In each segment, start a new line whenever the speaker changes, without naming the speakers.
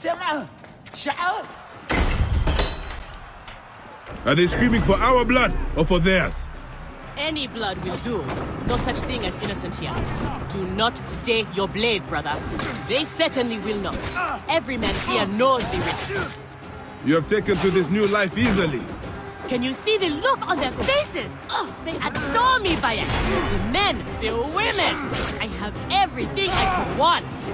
Are they screaming for our blood or for theirs?
Any blood will do. No such thing as innocent here. Do not stay your blade, brother. They certainly will not. Every man here knows the risks.
You have taken to this new life easily.
Can you see the look on their faces? Oh, they adore me, Bayek. The men, the women. I have everything I could want.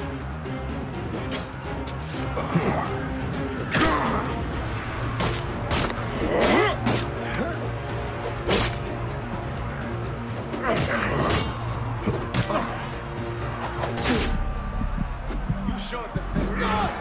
You showed the thing.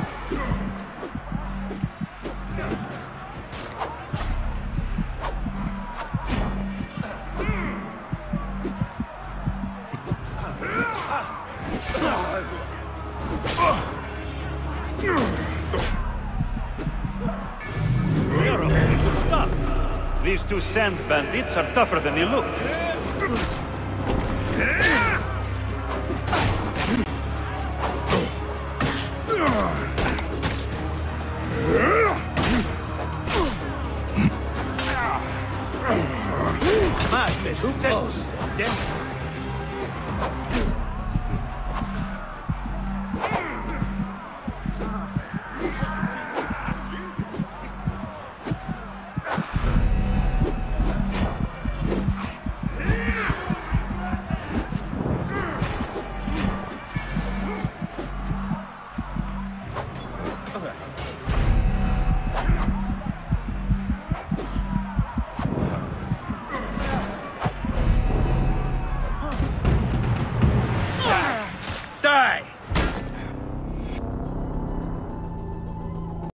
You're a pretty good stuff. These two sand bandits are tougher than they look.
Más de su